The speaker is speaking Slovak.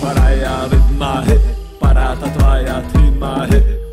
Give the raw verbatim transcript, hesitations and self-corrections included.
But I with my hip, parata toia in my hip.